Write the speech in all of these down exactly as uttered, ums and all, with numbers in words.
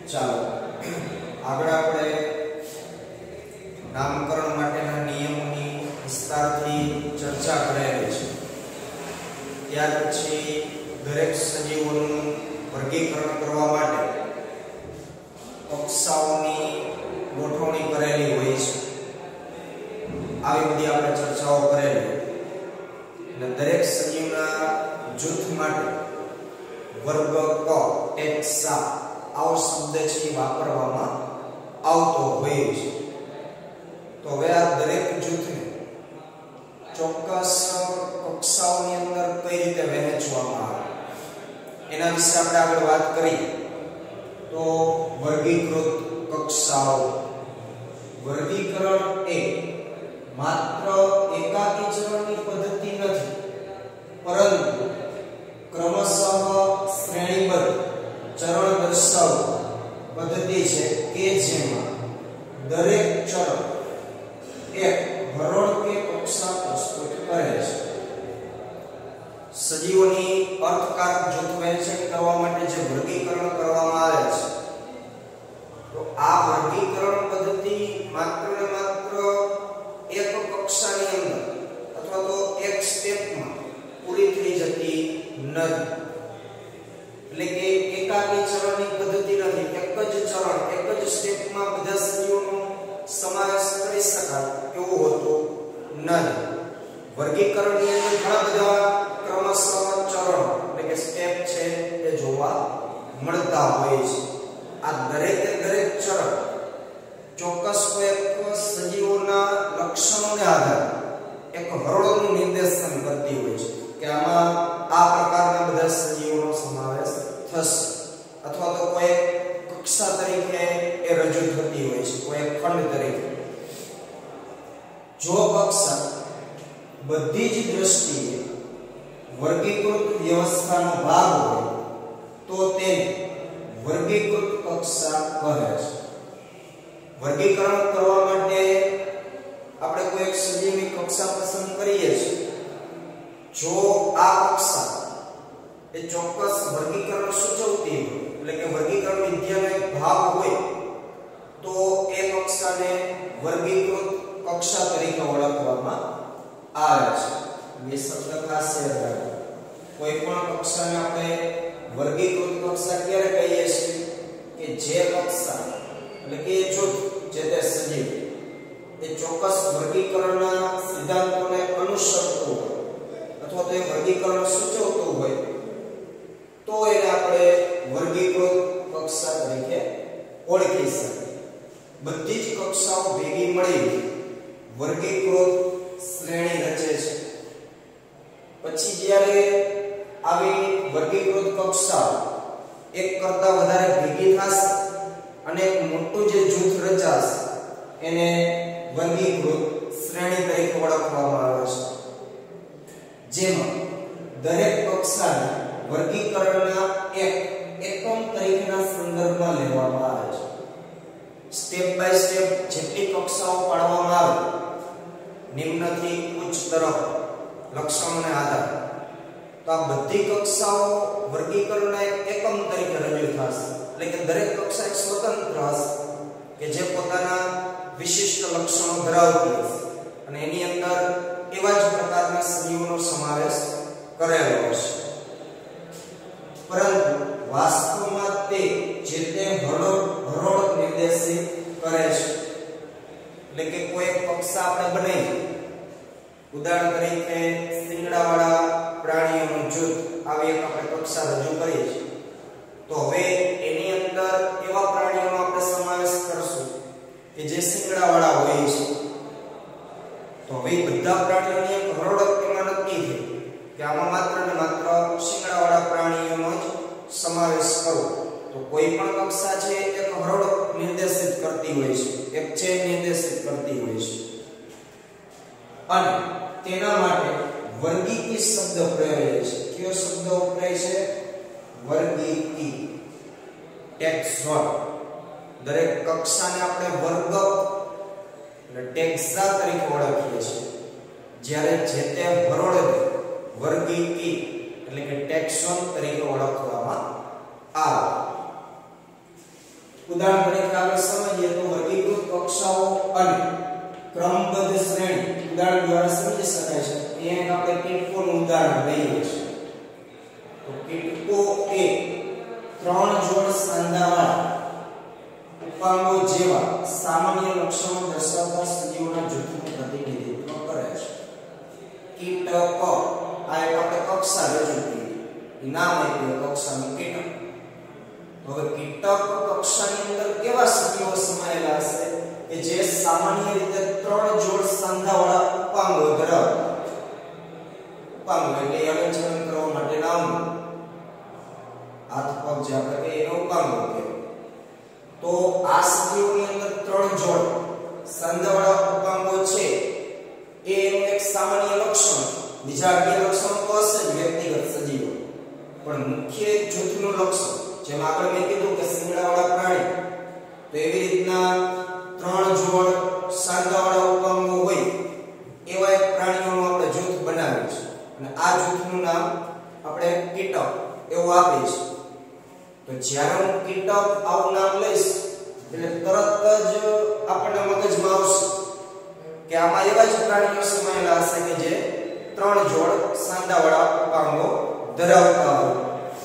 ચાલો આગળ આપણે નામકરણ માટેના નિયમોની વિસ્તારથી ચર્ચા કરેલી છે. ત્યાર પછી દરેક સજીવોનું વર્ગીકરણ કરવા માટે કક્ષાઓની ગોઠવણી કરેલી હોય છે. આવી બધી આપણે ચર્ચાઓ કરેલી અને દરેક સજીવના જૂથ માટે વર્ગ ક ટેક્સા આવો શબ્દ છે વાપરવામાં આવતો હોય છે. તો હવે આ દરેક જૂથને ચોક્કસ કક્ષાઓની અંદર કઈ રીતે વહેંચવામાં આવે એના વિશે આપણે આગળ વાત કરી. તો વર્ગીકૃત કક્ષાઓ, વર્ગીકરણ એ માત્ર એકાકી ચરણની પદ્ધતિ નથી, પરંતુ ક્રમશઃ શ્રેણીબદ્ધ ચરણ દર્શાવતી પદ્ધતિ છે કે જેમાં દરેક ચરણ એક હરોળ કે કક્ષા પ્રસ્તુત કરે છે. સજીવોની અર્થકારક જૂથ વહેંચણી કરવા માટે જે વર્ગીકરણ કરવામાં આવે છે, તો આ વર્ગીકરણ પદ્ધતિ માત્ર ને માત્ર એક કક્ષાની અંદર અથવા તો એક સ્ટેપમાં પૂરી થઈ જતી નથી. એટલે કે એકાકી ચરણની પદ્ધતિ નથી. એક જ ચરણ એક જ સ્ટેપમાં બધા સજીવોનો સમાવેશ કરી શકાય એવું હોતું નથી. વર્ગીકરણની અંદર ઘણા બધા ક્રમશઃ ચરણ એટલે કે સ્ટેપ છે એ જોવા મળતા હોય છે. આ દરેકે દરેક ચરણ ચોક્કસ કોઈ સજીવોના લક્ષણોને આધારે એક હરોળનું નિર્દેશન કરતી હોય છે કે આમાં આ પ્રકારના બધા સજીવોનો સમાવેશ થશે, અથવા તો કોઈ કક્ષા તરીકે એ રજૂ થતી હોય છે, કોઈ ખંડ તરીકે. જો કક્ષા બધી જ દ્રષ્ટિએ વર્ગીકૃત વ્યવસ્થાનો ભાગ હોય તો તેને વર્ગીકૃત કક્ષા કહે છે. વર્ગીકરણ કરવા માટે આપણે કોઈ એક સજીવની કક્ષા પસંદ કરીએ છીએ. જો આ કક્ષા એ ચોક્કસ વર્ગીકરણ સૂચવતી હોય, એટલે કે વર્ગીકરણ વિદ્યાનો એક ભાગ હોય, તો એ કક્ષાને વર્ગીકૃત કક્ષા તરીકે ઓળખવામાં આવે છે. બે શબ્દ ખાસ યાદ રાખો. કોઈ પણ કક્ષાને આપણે વર્ગીકૃત કક્ષા ક્યારે કહીએ છીએ કે જે કક્ષા એટલે કે જૂથ જે તે સજીવ એ ચોક્કસ વર્ગીકરણના સિદ્ધાંતોને અનુસરતું હોય અથવા તો એ વર્ગીકરણ સૂચવતું હોય, તો એને આપણે વર્ગીકૃત કક્ષા તરીકે ઓળખી શકીએ. બધી જ કક્ષાઓ ભેગી મળી વર્ગીકૃત શ્રેણી રચે છે. પછી જ્યારે આવી વર્ગીકૃત કક્ષાઓ એક કરતા વધારે ભેગી થશે અને એક મોટું જે જૂથ રચાશે એને વર્ગીકૃત શ્રેણી તરીકે ઓળખવામાં આવે છે, જેમાં દરેક કક્ષાને વર્ગીકરણના એક એકમ તરીકેના સંદર્ભમાં લેવામાં આવે છે. સ્ટેપ બાય સ્ટેપ જેટલી કક્ષાઓ પાડવામાં આવે નિમ્નથી ઉચ્ચ તરફ લક્ષણોને આધારે, તો આ બધી કક્ષાઓ વર્ગીકરણના એક એકમ તરીકે રજૂ થશે. એટલે કે દરેક કક્ષા એક સ્વતંત્ર હશે કે જે પોતાના વિશિષ્ટ લક્ષણો ધરાવતી હશે અને એની અંદર એવા જ પ્રકારના સજીવોનો સમાવેશ કરેલો હશે. પરંતુ વાસ્તવમાં તે જે તે હરોળ હરોળ નિર્દેશિત કરે છે. એટલે કે કોઈ કક્ષા આપણે બનાવી, ઉદાહરણ તરીકે શિંગડાવાળા પ્રાણીઓનું જૂથ આવી એક આપણે કક્ષા રજૂ કરીએ છીએ, તો હવે એની અંદર એવા પ્રાણીઓનો આપણે સમાવેશ કરશું કે જે શિંગડાવાળા હોય છે. તો હવે બધા પ્રાણીઓની એક હરોળ એમાં નક્કી થઈ કે આમાં માત્ર ને માત્ર શિંગડાવાળા પ્રાણીઓનો જ સમાવેશ કરવો. તો કોઈ પણ કક્ષા છે એક હરોળ નિર્દેશિત કરતી હોય છે, એક ચેન નિર્દેશિત કરતી હોય છે, અને તેના માટે વર્ગીકી શબ્દ પ્રયોજાય છે. કયો શબ્દ વપરાય છે? વર્ગીકી. ટેક્સ-વન. દરેક કક્ષાને આપણે વર્ગ એટલે ટેક્સા તરીકે ઓળખીએ છીએ, જ્યારે જે તે હરોળને વર્ગીકી એટલે કે ટેક્સ-વન તરીકે ઓળખવામાં આવે. ઉદાહરણ તરીકે આપણે સમજીએ તો વર્ગીકૃત કક્ષાઓ અને ક્રમબદ્ધ શ્રેણી ઉદાહરણ દ્વારા સમજી શકાય છે. અહીંયા આપણે કીટકોનું ઉદાહરણ લઈએ છીએ. તો કીટકો એ ત્રણ જોડ સાંધાવાળા ઉપાંગો જેવા સામાન્ય લક્ષણો દર્શાવતા સજીવોના જૂથનું પ્રતિનિધિત્વ કરે છે. કીટક આ એક આપણે કક્ષા રજૂ કરી, નામ આપ્યું કક્ષાનું કીટક. હવે કીટક કક્ષાની અંદર કેવા સજીવો સમાયેલા હશે કે જે સામાન્ય રીતે ત્રણ જોડ સાંધાવાળા ઉપાંગો ધરાવતા. ઉપાંગો એટલે હલનચલન કરવા માટેના અંગો, હાથ પગ જે આપણે કહીએ એને ઉપાંગો કહેવાય. તો આ સજીવોની અંદર ત્રણ જોડ સાંધાવાળા ઉપાંગો છે એ એનું એક સામાન્ય લક્ષણ. બીજા અન્ય લક્ષણો તો હશે જ વ્યક્તિગત સજીવો, પણ મુખ્ય જૂથનું લક્ષણ જેમ આગળ મેં કીધું કે શિંગડાવાળા પ્રાણી, તો એવી રીતના ત્રણ જોડ સાંધાવાળા ઉપાંગો હોય એવા એક પ્રાણીઓનું આપણે જૂથ બનાવ્યું છે અને આ જૂથનું નામ આપણે કીટક એવું આપીએ છીએ. તો જ્યારે હું કીટક આવું નામ લઈશ એટલે તરત જ આપણને મગજમાં આવશે કે આમાં એવા જ પ્રાણીઓ સમાયેલા હશે કે જે ત્રણ જોડ સાંધાવાળા ઉપાંગો ધરાવતા હોય.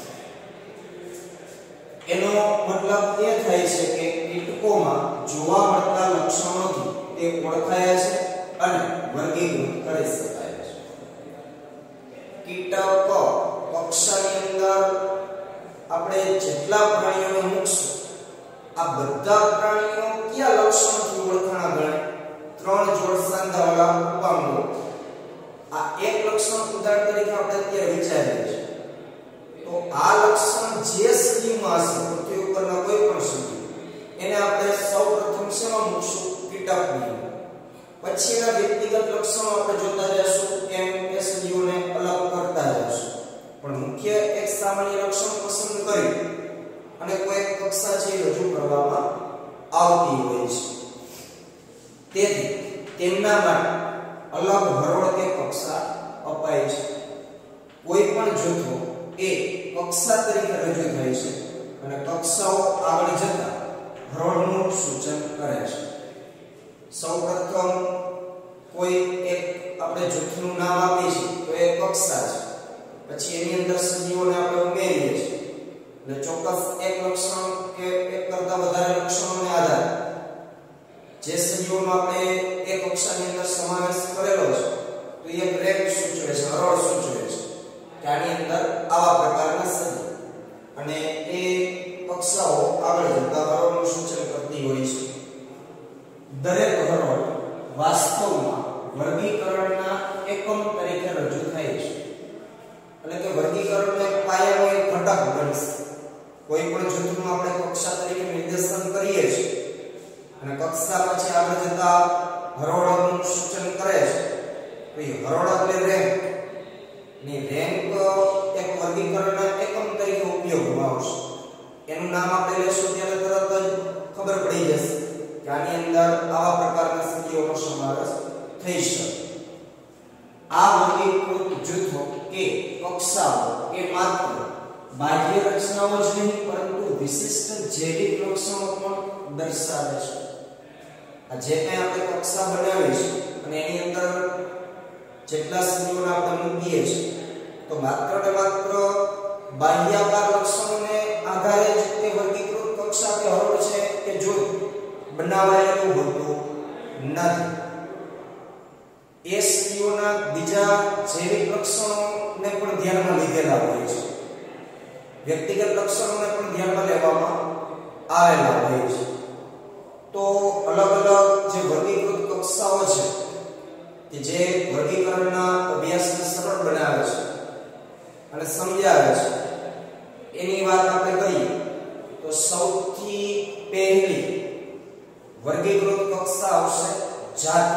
એનો મતલબ એ થાય છે કે કીટકોમાં જોવા મળતા લક્ષણોથી તે ઓળખાય છે અને વર્ગીકૃત કરી શકાય છે. કીટક કક્ષાની અંદર આપણે જેટલા પ્રાણીઓને મૂકશું આ બધા પ્રાણીઓ કયા લક્ષણોથી ઓળખાણા ગણાય? ત્રણ જોડ સાંધાવાળા ઉપાંગો. આ એક લક્ષણ ઉદાહરણ તરીકે આપણે અત્યારે વિચારીએ છીએ. તો આ લક્ષણ જે સજીવમાં હશે, પૃથ્વી ઉપરના કોઈ પણ સજીવ, એને આપણે સૌપ્રથમ શેમાં મૂકશું? કીટકની. પછી એના વ્યક્તિગત લક્ષણો આપણે જોતા જઈશું, કેમ કે સજીવોને અલગ કરતા જઈશું. પણ મુખ્ય એક સામાન્ય લક્ષણ પસંદ કરી અને કોઈ એક કક્ષા છે રજૂ કરવામાં આવતી હોય છે. તેથી તેમના માટે અલગ હરોળ કે કક્ષા અપાય છે. કોઈ પણ જૂથો એ કક્ષા તરીકે રજૂ થાય છે અને કક્ષાઓ આગળ જતા હરોળનું સૂચન કરે છે. સૌપ્રથમ કોઈ એક આપણે જૂથનું નામ આપીએ છીએ તો એ કક્ષા છે. પછી એની અંદર સજીવોને આપણે ઉમેરીએ છીએ એટલે ચોક્કસ એક લક્ષણ કે એક કરતા વધારે લક્ષણોને આધારે જે સજીવોનો આપણે એક કક્ષાની અંદર સમાવેશ કરેલો છે તો એ રેન્ક સૂચવે છે, હરોળ સૂચવે છે કે આની અંદર આવા પ્રકારના સજીવ, અને એ કક્ષાઓ આગળ જતા હરોળનું સૂચન કરતી હોય છે. દરેક હરોળ વાસ્તવમાં વર્ગીકરણના એકમ તરીકે રજૂ થાય છે. એટલે કે વર્ગીકરણનો એક પાયાનો એક ઘટક બનશે. કોઈ પણ જૂથનું આપણે કક્ષા તરીકે નિર્દેશન કરીએ છીએ અને કક્ષા પછી આગળ જતા હરોળનું સૂચન કરે છે તો એ હરોળ એટલે રેન્ક. ની રેન્ક એક વર્ગીકરણના એકમ તરીકે ઉપયોગમાં આવશે. એનું નામ આપણે લેશું ત્યારે તરત જ ખબર પડી જશે કે આની અંદર આવા પ્રકારના સજીવોનો સમાવેશ થઈ શકે. આ વર્ગીકૃત જૂથો કે કક્ષાઓ એ માત્ર બાહ્ય રચનાઓ જ નહીં પરંતુ વિશિષ્ટ જૈવિક લક્ષણો પણ દર્શાવે છે. આ જે કંઈ આપણે કક્ષા બનાવી છે અને એની અંદર જેટલા સજીવોને આપણે મૂકીએ છીએ તો માત્ર ને માત્ર બાહ્યાકાર લક્ષણોને આધારે જ તે વર્ગીકૃત કક્ષા કે હરોળ છે કે જૂથ બનાવાયેલું હોતું નથી. એ સજીવોના બીજા જૈવિક લક્ષણોને પણ ધ્યાનમાં લીધેલા હોય છે. વ્યક્તિગત લક્ષણોને પણ ધ્યાનમાં લેવામાં આવેલા હોય છે. તો અલગ અલગ જે વર્ગીકૃત કક્ષાઓ છે કે જે વર્ગીકરણના અભ્યાસને સરળ બનાવે છે અને સમજાવે છે એની વાત આપણે કરીએ તો સૌથી પહેલી વર્ગીકૃત કક્ષા આવશે જાતિ.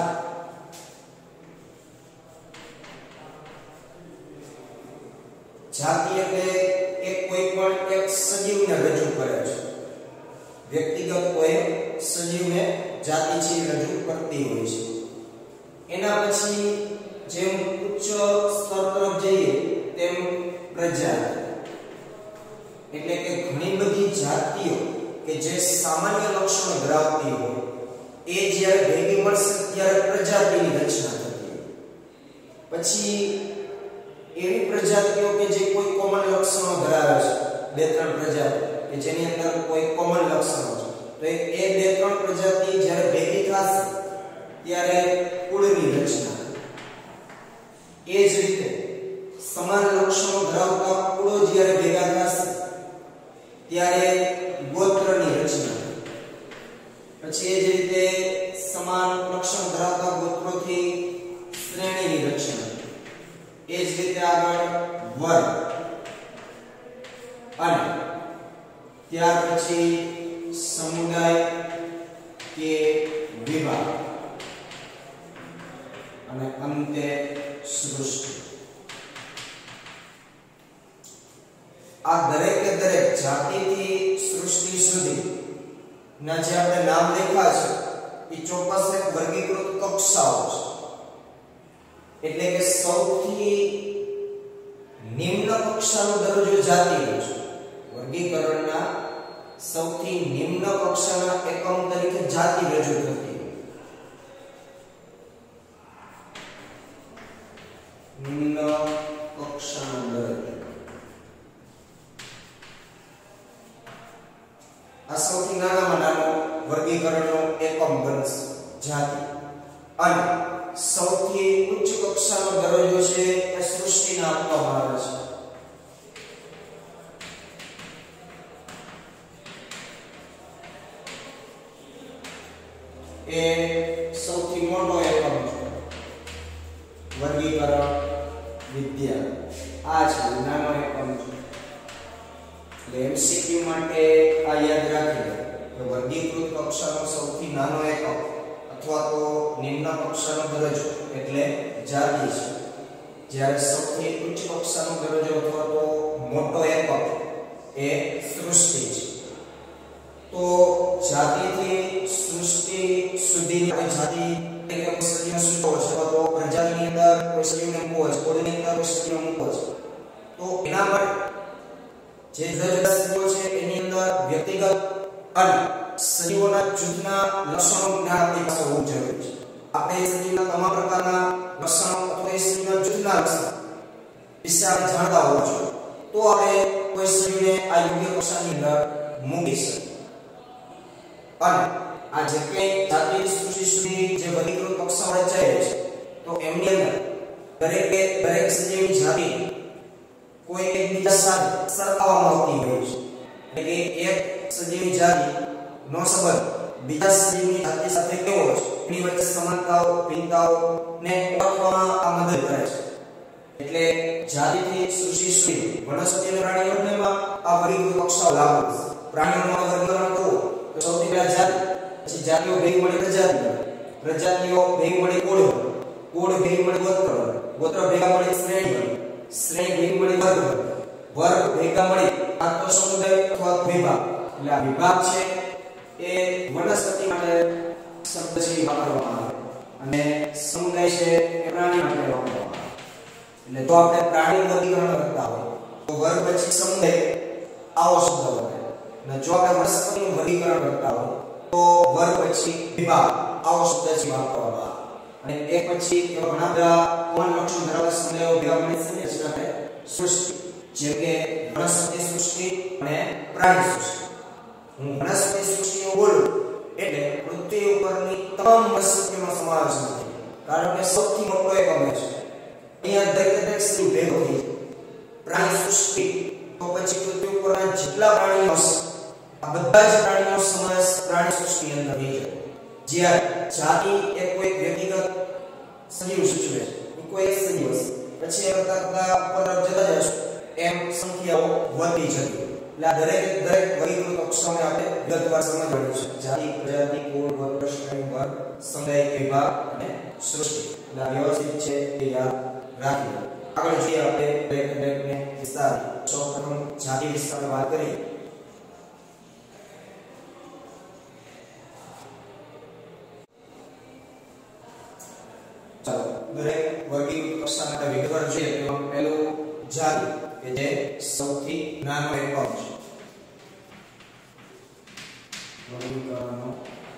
જાતિ એટલે એક કોઈ પણ એક સજીવને રજૂ કરે છે. વ્યક્તિગત કોઈ સજીવને જાતિ છે રજૂ કરતી હોય છે. એના પછી જેમ ઉચ્ચ સ્તર તરફ જઈએ તેમ પ્રજાતિ એટલે કે ઘણી બધી જાતિઓ કે જે સામાન્ય લક્ષણો ધરાવતી હોય એ જ્યારે ભેગી મળશે ત્યારે પ્રજાતિની રચના થતી. પછી એવી પ્રજાતિઓ કે જે કોઈ કોમન લક્ષણો ધરાવે છે, બે ત્રણ પ્રજાતિ કે જેની અંદર કોઈ કોમન લક્ષણો છે, તો એ બે ત્રણ પ્રજાતિ જ્યારે ભેગી થશે ત્યારે કુળની રચના. એ જ રીતે સમાન લક્ષણો ધરાવતા કુળો જ્યારે ભેગા થશે ત્યારે ગોત્રની રચના. પછી એ જ રીતે સમાન લક્ષણ ધરાવતા ગોત્રોથી શ્રેણીની રચના. એ જ રીતે આગળ વર્ગ અને ત્યાર પછી સમુદાય કે વિભાગ અને અંતે સૃષ્ટિ. આ દરેકે દરેક જાતિથી સૃષ્ટિ સુધી ના જે આપણે નામ લખ્યા છે એ ચોક્કસ એક વર્ગીકૃત કક્ષાઓ છે. એટલે કે સૌથી નિમ્ન કક્ષાનો દરજ્જો જાતિનો છે. વર્ગીકરણના સૌથી નિમ્ન કક્ષાના એકમ તરીકે જાતિ રજૂ થતી. નિમ્ન કક્ષાનો દરજ્જો આ સૌથી નાનામાં નાનો વર્ગીકરણનો એકમ બનશે જાતિ. અને સૌથી ઉચ્ચ કક્ષાનો દરજ્જો છે એ સૃષ્ટિને આપવામાં આવે છે. એ સૌથી મોટો એકમ છે વર્ગીકરણ વિદ્યા. આ છે નાનો એકમ છે. એટલે એમસીક્યુ માટે આ યાદ રાખીએ કે વર્ગીકૃત કક્ષાનો સૌથી નાનો એકમ અથવા તો નિમ્ન કક્ષાનો દરજ્જો એટલે જાતિ છે, જ્યારે સૌથી ઉચ્ચ કક્ષાનો દરજ્જો અથવા તો મોટો એકમ એ સૃષ્ટિ છે. તો જાતિથી સૃષ્ટિ સુધીની જાતિ એટલે કોઈ સજીવનો સૂચવો છે અથવા તો પ્રજાતિની અંદર કોઈ સજીવને મૂકવો છે, કોળીની અંદર કોઈ સજીવને મૂકવો છે, તો એના માટે જે જુદા જુદા સજીવો છે એની અંદર વ્યક્તિગત અને સજીવોના જૂથના લક્ષણો જ્ઞાન આપણી પાસે હોવું જરૂરી છે. આપણે સજીવના તમામ પ્રકારના લક્ષણો અથવા એ સજીવના જૂથના લક્ષણો વિશે આપણે જાણતા હોવા જોઈએ, તો આપણે કોઈ સજીવને આ યોગ્ય કક્ષાની અંદર મૂકી શકીએ. અને આ જે કંઈ જાતિ સૃષ્ટિ સુધી જે વર્ગીકૃત કક્ષાઓ રચાયેલી છે તો એમની અંદર દરેકે દરેક સજીવની જાતિ કોઈ એકબીજા સાથે સરખાવવામાં આવતી હોય છે. એટલે કે એક સજીવની જાતિ નો સંબંધ બીજા સજીવની જાતિ સાથે કેવો છે એની વચ્ચે સમાનતાઓ ભિન્નતાઓ ને ઓળખવામાં આ મદદ કરે છે. એટલે જાતિથી સૃષ્ટિ સુધી વનસ્પતિ અને પ્રાણીઓ બંનેમાં આ વર્ગીકૃત કક્ષાઓ લાગુ છે. પ્રાણીઓનું વર્ગીકરણ કરવું તો સૌથી પહેલા જાતિ, પછી જાતિઓ ભેગી મળી પ્રજાતિ બને, પ્રજાતિઓ ભેગી મળી કુળ બને, કુળ ભેગી મળી ગોત્ર બને, ગોત્ર ભેગા મળી શ્રેણી બને, શ્રેણી ભેગી મળી વર્ગ બને, વર્ગ ભેગા મળી આ તો સમુદાય અથવા વિભાગ. એટલે આ વિભાગ છે એ વનસ્પતિ માટે શબ્દ છે વાપરવામાં આવે અને સમુદાય છે એ પ્રાણી માટે વાપરવામાં આવે. એટલે જો આપણે પ્રાણી વર્ગીકરણ કરતા હોય તો વર્ગ પછી સમુદાય આવો શબ્દ વપરાય, અને જો આપણે વનસ્પતિનું વર્ગીકરણ કરતા હોય તો વર્ગ પછી વિભાગ આવો શબ્દ છે વાપરવામાં આવે. અને એક પછી એવા ઘણા બધા કોમન લક્ષણ ધરાવતા સમુદાયો ભેગા મળીને છે આપણે સૃષ્ટિ, જેમ કે વનસ્પતિ સૃષ્ટિ અને પ્રાણી સૃષ્ટિ. હું વનસ્પતિ સૃષ્ટિઓ બોલું એટલે પૃથ્વી ઉપરની તમામ વનસ્પતિનો સમાવેશ થાય, કારણ કે સૌથી મોટો એકમ છે. અહીંયા દરેક દરેક સજીવ ભેગો થઈ જાય. પ્રાણી સૃષ્ટિ તો પછી પૃથ્વી ઉપરના જેટલા પ્રાણીઓ છે આ બધા જ પ્રાણીઓનો સમાવેશ પ્રાણી સૃષ્ટિની અંદર થઈ જાય. જ્યારે જાતિ એ કોઈ વ્યક્તિગત સજીવ સૂચવે છે, કોઈ એક સજીવ છે, પછી એ કરતા કરતા ઉપર જતા જશે એમ સંખ્યાઓ વધતી જતી. એટલે આ દરેક દરેક વર્ગીકૃત કક્ષાઓને આપણે વિગતવાર સમજવાનું છે. જાતિ, પ્રજાતિ, કુળ, ગોત્ર, શ્રેણી, વર્ગ, સમુદાય, વિભાગ અને સૃષ્ટિ. એટલે આ વ્યવસ્થિત છે એ યાદ રાખીએ. આગળ જોઈએ આપણે દરેક દરેકને વિસ્તાર. સૌપ્રથમ જાતિ વિશે વાત કરીએ. ચાલો દરેક વર્ગીકૃત કક્ષા માટે વિગતવાર જોઈએ. તો પહેલું જાતિ કે જે સૌથી નાનો એકમ છે. વર્ગીકરણનો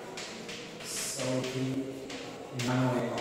સૌથી નાનો એકમ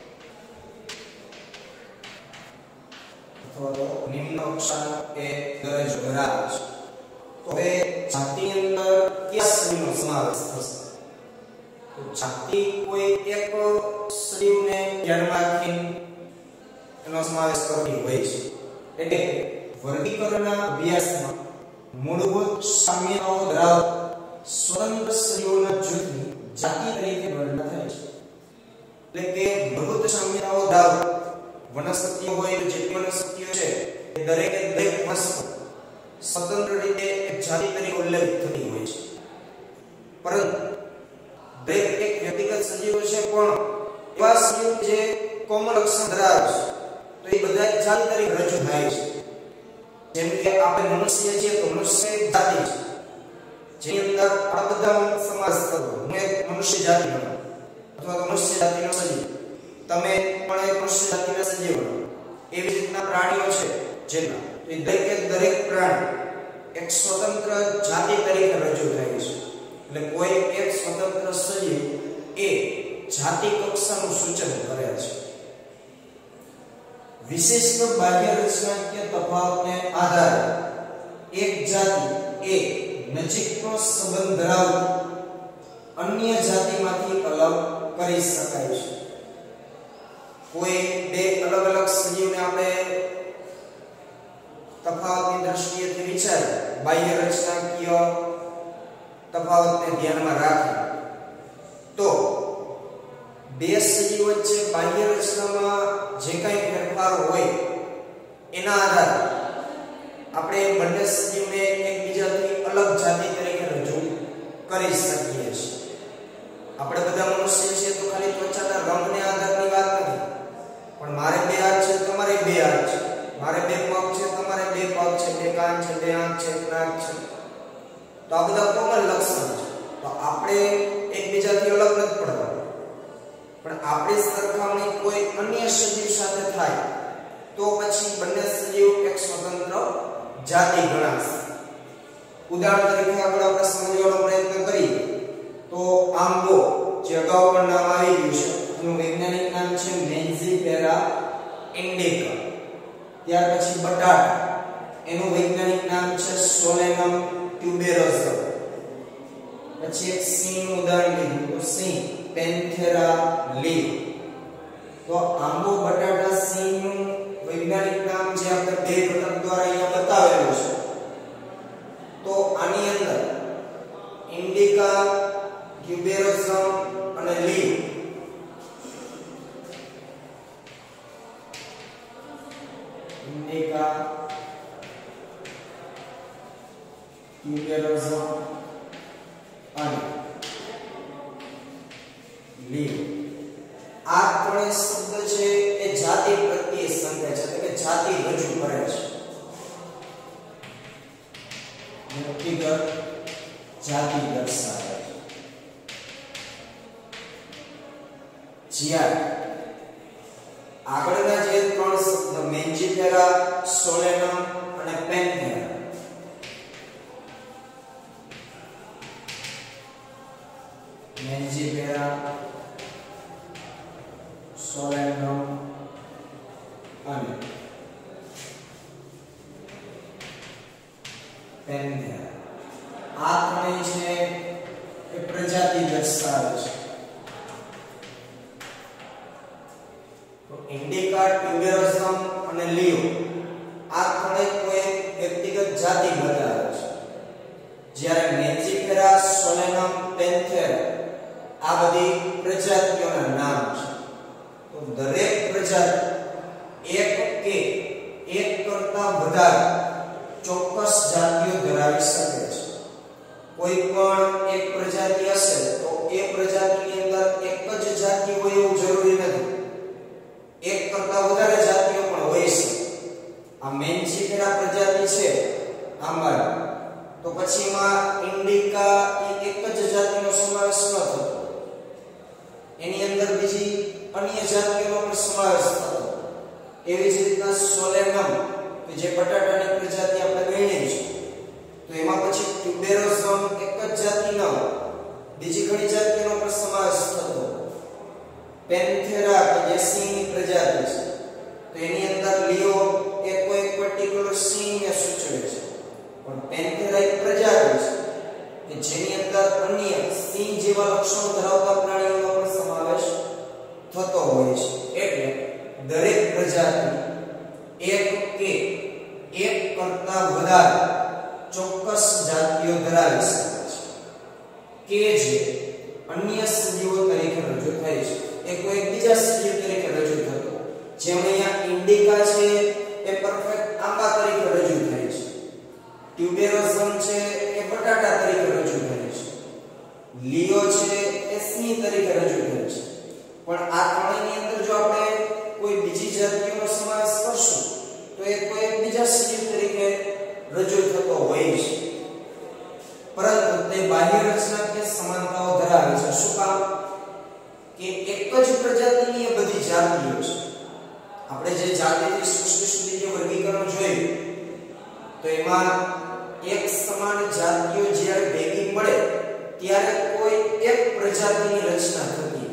અથવા તો નિમ્ન કક્ષાનો એ દરજ્જો ધરાવે છે. તો હવે જાતિ અંદર કયા સજીવનો સમાવેશ થશે? તો જાતિ કોઈ એક સજીવને ધ્યાનમાં રાખીને એનો સમાવેશ કરતી હોય છે. એટલે વર્ગીકરણના અભ્યાસમાં મૂળભૂત સામ્યતાઓ ધરાવતા સ્વતંત્ર સજીવોના જૂથની જાતિ તરીકે ગણના થાય છે. એટલે કે મૂળભૂત સામ્યતાઓ ધરાવતા વનસ્પતિઓ હોય તો જેટલી વનસ્પતિઓ છે એ દરેકે દરેક વનસ્પતિ સ્વતંત્ર રીતે એક જાતિ તરીકે ઉલ્લેખિત થતી હોય છે. પરંતુ દરેક એક વ્યક્તિગત સજીવો છે પણ એવા સજીવ જે કોમન લક્ષણ ધરાવે છે તો એ બધા એક જાતિ તરીકે રજૂ થાય છે. જેમ કે આપણે મનુષ્ય છીએ તો મનુષ્ય એક જાતિ છે જેની અંદર આ બધા સમાસ થતો હું એક મનુષ્ય જાતિ ગણો અથવા તો મનુષ્ય જાતિનો સજીવ, તમે પણ એક મનુષ્ય જાતિના સજીવ ગણો. એવી રીતના પ્રાણીઓ છે જેના એ દરેક દરેક પ્રાણી એક સ્વતંત્ર જાતિ તરીકે રજૂ થાય છે. એટલે કોઈ એક સ્વતંત્ર સજીવ એ જાતિ કક્ષાનું સૂચન કરે છે. વિશિષ્ટ બાહ્ય રચનાકીય તફાવતને આધારે એક જાતિ એ નજીકનો સંબંધ ધરાવતી અન્ય જાતિમાંથી અલગ કરી શકાય છે. કોઈ બે અલગ અલગ સજીવને આપણે તફાવતની દ્રષ્ટિએથી વિચારીએ, બાહ્ય રચનાકીય તફાવતને ધ્યાનમાં રાખી તો બે સજીવ વચ્ચે બાહ્ય રચનામાં જે કંઈ ફેરફારો હોય એના આધારે આપણે બંને સજીવને એકબીજાથી અલગ જાતિ તરીકે રજૂ કરી શકીએ છીએ. આપણે બધા મનુષ્ય છીએ તો ખાલી ત્વચાના રંગને આધારની વાત નથી, પણ મારે બે હાથ છે તમારે બે હાથ છે, મારે બે પગ છે તમારે બે પગ છે, બે કાન છે બે આંખ છે નાક છે, તો આ બધા કોમન લક્ષણ છે. તો આપણે એકબીજાથી અલગ નથી પડતા, પણ આપણી સરખામણી કોઈ અન્ય સજીવ સાથે થાય તો પછી બંને સજીવ એક સ્વતંત્ર જાતિ ગણાશે. ઉદાહરણ તરીકે આગળ આપણે સમજવાનો પ્રયત્ન કરીએ તો આંબો, જે અગાઉ પણ નામ આવી ગયું છે, એનું વૈજ્ઞાનિક નામ છે મેન્ઝીફેરા ઇન્ડિકા. ત્યાર પછી બટાટા, એનું વૈજ્ઞાનિક નામ છે સોલેનમ ટ્યુબેરોસમ. પછી એક સિંહનું ઉદાહરણ લીધું તો સિંહ પેન્થેરા લીવ. તો આંબો, બટાટા, સિંહનું વૈજ્ઞાનિક નામ જે આપણે બે ઘટક દ્વારા અહીંયા બતાવેલું છે, તો આની અંદર ઇન્ડિકા, ટ્યુબેરોસમ અને લીવ ઇન્ડિકા, ટ્યુબેરોસમ અને લીવ આ ત્રણેય શબ્દ છે એ જાતિ પ્રત્યે સંકેત છે, એટલે કે જાતિ રજૂ કરે છે. વ્યક્તિગત જાતિ દર્શાવે છે. જ્યારે આગળના જે ત્રણ શબ્દ મેન્ઝીફેરા, સોલેનમ અને પેન્થેરા, મેન્ઝીફેરા, સોલેનમ અને પેન્થેરા, આ ત્રણેય છે એ પ્રજાતિ દર્શાવે છે. તો ઇન્ડિકા, ટ્યુબેરોસમ અને લીવ આ ત્રણેય કોઈ વ્યક્તિગત જાતિ બતાવે છે. જ્યારે મેન્ઝીફેરા, સોલેનમ, પેન્થેરા આ બધી પ્રજાતિઓના નામ છે. તો દરેક પ્રજાતિ એક કે એક કરતા વધારે ચોક્કસ જાતિઓ ધરાવી શકે છે. કોઈ પણ એક પ્રજાતિ હશે તો એ પ્રજાતિની અંદર એક જ જાતિ હોય એવું જરૂરી નથી, એક કરતા વધારે જાતિઓ પણ હોય છે. આ મેન્ઝીફેરા પ્રજાતિ છે આંબા, તો પછી એમાં ઇન્ડિકા એ એક જ જાતિનો સમાવેશ ન થતો, એની અંદર બીજી અન્ય જાતિઓનો પણ સમાવેશ થતો. એવી જ રીતના સોલેનમ કે જે બટાટાની પ્રજાતિ આપણે ગણી છે, તો એમાં પછી ટ્યુબેરોસમ એક જ જાતિ ન હોય, સિંહની પ્રજાતિ છે તો એની અંદર લિયો એ કોઈ પર્ટિક્યુલર સિંહને સૂચવે છે, પણ પેન્થેરા એક પ્રજાતિ છે કે જેની અંદર અન્ય સિંહ જેવા લક્ષણો ધરાવતા પ્રાણીઓનો પણ સમાવેશ થતો હોય છે. એટલે દરેક પ્રજાતિ એક કે એક કરતા વધારે ચોક્કસ જાતિઓ ધરાવે છે કે જે અન્ય સજીવો તરીકે રજૂ થાય છે. એ કોઈ બીજા સજીવ તરીકે રજૂ થતો, જેમ અહીંયા ઇન્ડિકા છે એ પરફેક્ટ આંબા તરીકે રજૂ થાય છે, ટ્યુબેરોઝમ છે એ બટાટા તરીકે રજૂ થાય છે, લિયો છે એ સિંહ તરીકે રજૂ થાય છે. પણ આ ત્રણેયની અંદર જો આપણે કોઈ બીજી જાતિઓનો સમાવેશ કરશું તો એ કોઈ બીજા સજીવ તરીકે રજૂ થતો હોય છે, પરંતુ તે બાહ્ય રચનાકીય સમાનતાઓ ધરાવે છે. શું કામ? કે એક જ પ્રજાતિની એ બધી જાતિઓ છે. આપણે જે જાતિની સૃષ્ટિ સુધી જે વર્ગીકરણ જોયું તો એમાં એક સમાન જાતિઓ જ્યારે ભેગી મળે ત્યારે કોઈ એક પ્રજાતિની રચના થતી.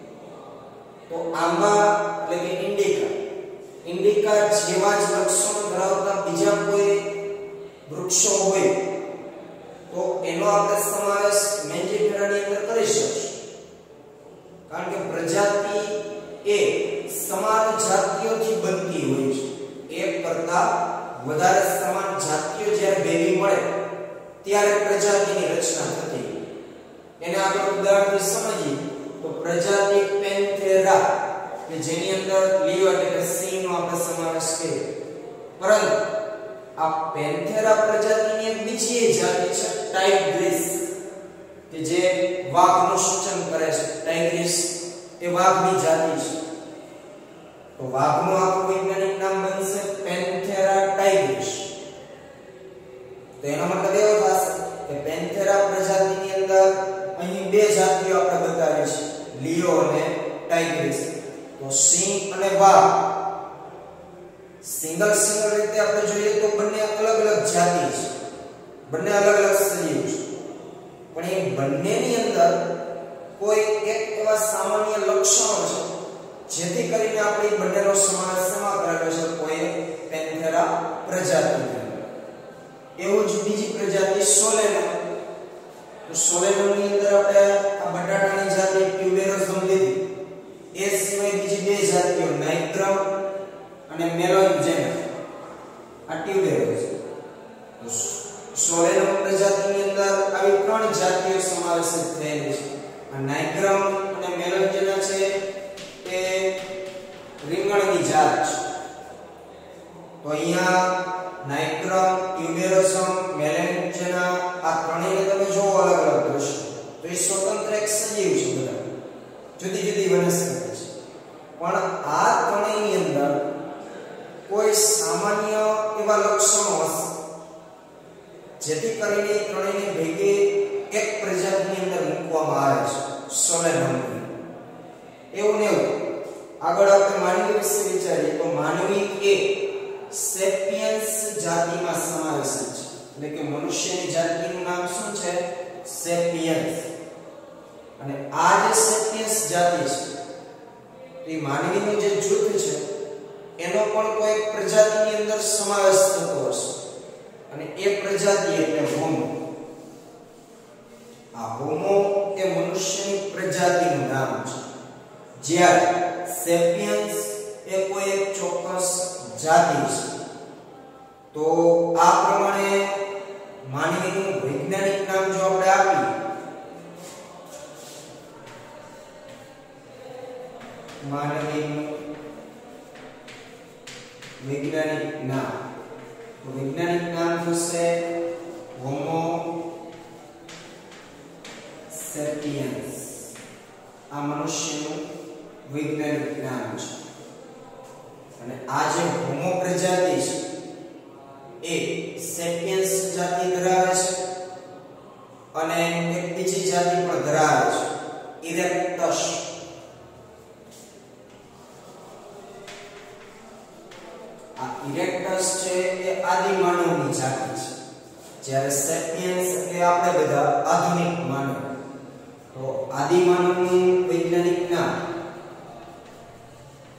તો આંબા એટલે કે ઇન્ડિકા ઇન્ડિકા જેવા જ લક્ષણો ધરાવતા બીજા કોઈ વૃક્ષો હોય તો એનો આપણે સમાવેશ મેન્જીફેરાની અંદર કરી શકીશું, કારણ કે પ્રજાતિ એ સમાન જાતિઓથી બનતી હોય છે. એક કરતા વધારે સમાન જાતિઓ જ્યારે ભેગી મળે ત્યારે પ્રજાતિની રચના થતી. એને આપણે ઉદાહરણથી સમજીએ તો પ્રજાતિ પેન્થેરા કે જેની અંદર લિયો એટલે કે સિંહનો આપણે સમાવેશ કરીએ, પરંતુ આ પેન્થેરા પ્રજાતિની એક બીજી જાતિ છે ટાઇગ્રીસ કે જે વાઘનું સૂચન કરે છે. ટાઇગ્રીસ એ વાઘની જાતિ છે. તો વાઘનું આખું વૈજ્ઞાનિક નામ બનશે પેન્થેરા ટાઇગ્રીસ. તો એનો મતલબ એવો થશે કે પેન્થેરા પ્રજાતિની અંદર અહીં બે જાતિઓ આપણે બતાવી છે, લિયો અને ટાઇગ્રીસ. તો સિંહ અને વાઘ સિંગલ સિંગલ રીતે આપણે જોઈએ તો બંને અલગ અલગ જાતિ છે, બંને અલગ અલગ સજીવ છે, પણ એ બંનેની અંદર કોઈ એક એવા સામાન્ય લક્ષણો છે જેથી કરીને આપણે બંનેનો સમાવેશ શેમાં કરેલો છે? કોઈ પેન્થેરા પ્રજાતિ. એવું જ બીજી પ્રજાતિ સોલેનમ. તો સોલેનમની અંદર આપણે આ બટાટાની જાતિ ટ્યુબેરોઝમ લીધી. એ સિવાય બીજી બે જાતિઓ નાઇગ્રમ અને મેલોન્જેના આ ટ્યુબેરોઝમ. તો સોલેનમ પ્રજાતિની અંદર આવી ત્રણ જાતિઓ સમાવેશિત થયેલી છે. આ નાઇગ્રમ અને મેલોન્જેના છે એ રીંગણની જાત છે. તો અહીંયા નાઇગ્રમ, ટ્યુબેરોઝમ, મેલોન્જેના આ ત્રણેયને તમે જોવો અલગ અલગ દ્રશ્ય તો એ સ્વતંત્ર એક સજીવ છે, બધા જુદી જુદી વનસ્પતિ છે. પણ આ ત્રણેયની અંદર કોઈ સામાન્ય એવા લક્ષણો હશે જેથી કરીને ત્રણેયને ભેગી એક પ્રજાતિની અંદર મૂકવામાં આવે છે, સોલેનમ. એવું ને એવું આગળ આપણે માનવી વિશે વિચારીએ તો માનવી એ સેપિયન્સ જાતિમાં સમાવેશ છે, એટલે કે મનુષ્યની જાતિનું નામ શું છે? સેપિયન્સ. અને આ જે સેપિયન્સ જાતિ છે એ માનવીનું જે જૂથ છે એનો પણ કોઈ પ્રજાતિની અંદર સમાવેશ થતો હશે, અને એ પ્રજાતિ એટલે હોમો. આ હોમો એ મનુષ્યની પ્રજાતિનું નામ છે, જ્યારે સેપિયન્સ એ કોઈ એક ચોક્કસ જાતિ છે. તો આ પ્રમાણે માનવીનું વૈજ્ઞાનિક નામ જો આપણે આપીએ માનવીનું વૈજ્ઞાનિક નામ તો વૈજ્ઞાનિક નામ થશે હોમો સેપિયન્સ. આ મનુષ્યનું વૈજ્ઞાનિક નામ છે. અને આ જે હોમો પ્રજાતિ છે એ સેપિયન્સ જાતિ ધરાવે છે અને એક બીજી જાતિ પણ ધરાવે છે, ઇરેક્ટસ. આ ઇરેક્ટસ છે એ આદિ માનવની જાતિ છે, જ્યારે સેપિયન્સ એટલે આપણે બધા આધુનિક માનવ. તો આદિ માનવનું વૈજ્ઞાનિક નામ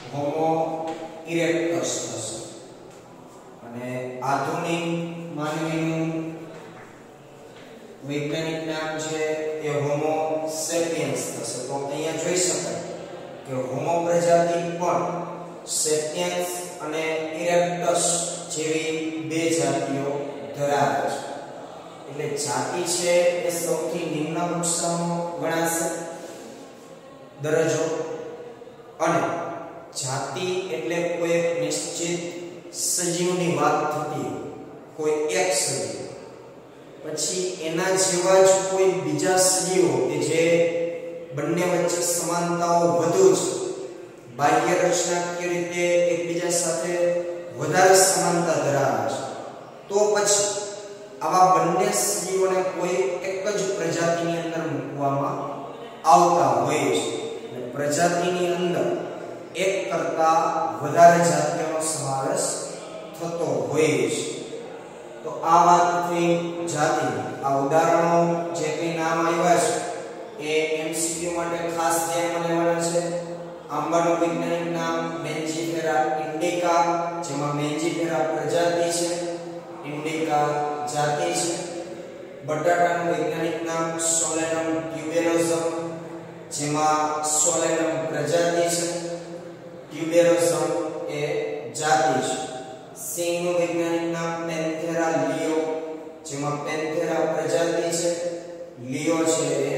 હોમો ઇરેક્ટસ થશે અને આધુનિક માનવીનું વૈજ્ઞાનિક નામ છે એ હોમો સેપિયન્સ થશે. તો અહીંયા જોઈ શકાય કે હોમો પ્રજાતિ પણ સેપિયન્સ અને ઇરેક્ટસ જેવી બે જાતિઓ ધરાવે છે. એટલે જાતિ છે એ સૌથી નિમ્ન કક્ષાનો ગણાશે દરજ્જો, અને જાતિ એટલે કોઈ એક નિશ્ચિત સજીવની વાત થતી, કોઈ એક સજીવ પછી એના જેવા જ કોઈ બીજા સજીવો કે જે બંને વચ્ચે સમાનતાઓ વધુ છે, બાહ્ય રચનાકીય રીતે એકબીજા સાથે વધારે સમાનતા ધરાવે છે, તો પછી આવા બંને સજીવોને કોઈ એક જ પ્રજાતિની અંદર મૂકવામાં આવતા હોય છે. અને પ્રજાતિની અંદર એક કરતા વધારે જાતિઓનો સમાવેશ થતો હોય છે. તો આ વાત થઈ જાતિ. આ ઉદાહરણો જે કઈ નામ આવ્યા છે એ એમસીક્યુ માટે ખાસ ધ્યાનમાં લેવાના છે. આંબાનું વૈજ્ઞાનિક નામ મેન્જીફેરા ઇન્ડિકા, જેમાં મેન્જીફેરા પ્રજાતિ છે, ઇન્ડિકા જાતિ છે. બટાટાનું વૈજ્ઞાનિક નામ સોલેનમ ટ્યુબેરોસમ, જેમાં સોલેનમ પ્રજાતિ છે, ટ્યુબેરોસમ એ જાતિ છે. સિંગનું વૈજ્ઞાનિક નામ પેન્થેરા લિયો, જેમાં પેન્થેરા પ્રજાતિ છે, લિયો છે એ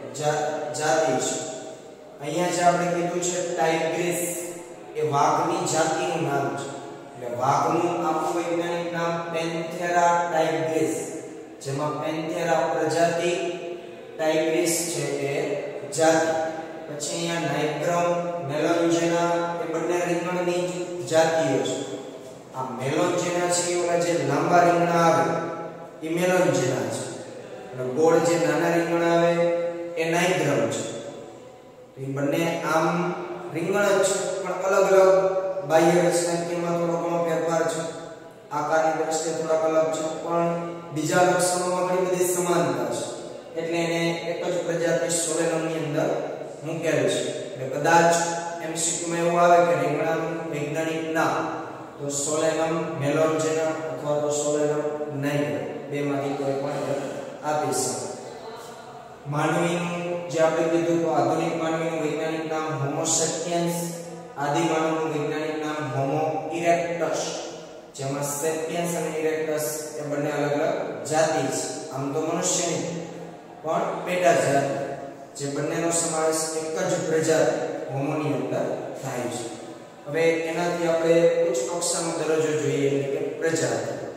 જાતિ છે. અહીંયા જે આપણે કીધું છે ટાઇગ્રીસ એ વાઘની જાતિનું નામ છે. એટલે વાઘનું આખું વૈજ્ઞાનિક નામ પેન્થેરા ટાઇગ્રીસ, જેમાં પેન્થેરા પ્રજાતિ, ટાઇગ્રીસ છે એ જાતિ. પછી અહીંયા નાઇગ્રમ, મેલોન્જેના એ બંને રીંગણની જાતિઓ છે. આ મેલોન્જેના છે ઓલા જે લાંબા રીંગણા આવે એ મેલોન્જેના છે, અને ગોળ જે નાના રીંગણા આવે એ નાઇગ્રમ છે. તો એ બંને આમ રીંગણ જ છે, પણ અલગ અલગ બાહ્ય રચનાકીયમાં થોડો ઘણો ફેરફાર છે, આકારની દ્રષ્ટિએ થોડાક અલગ છે, પણ બીજા લક્ષણોમાં ઘણી બધી સમાનતા છે. એટલે એને એક જ પ્રજાતિ સોલેનમની અંદર મૂકેલ છે. એટલે કદાચ એમસીક્યુમાં એવું આવે કે રીંગણાનું વૈજ્ઞાનિક નામ તો સોલેનમ મેલોન્જેના અથવા તો સોલેનમ નાઇગ્રમ, બેમાંથી કોઈ પણ આપી શકે. માનવીનું જે આપણે કીધું તો આધુનિક માનવીનું વૈજ્ઞાનિક નામ હોમો સેપિયન્સ, આદિ માનવનું વૈજ્ઞાનિક નામ હોમો ઇરેક્ટસ, જેમાં સેપિયન્સ અને ઇરેક્ટસ એ બંને અલગ અલગ જાતિ છે. આમ તો મનુષ્યની પણ પેટા જાતિ, જે બંનેનો સમાવેશ એક જ પ્રજાતિ હોમોની અંદર થાય છે. હવે એનાથી આપણે ઉચ્ચ કક્ષાનો દરજ્જો જોઈએ એટલે કે પ્રજાતિ.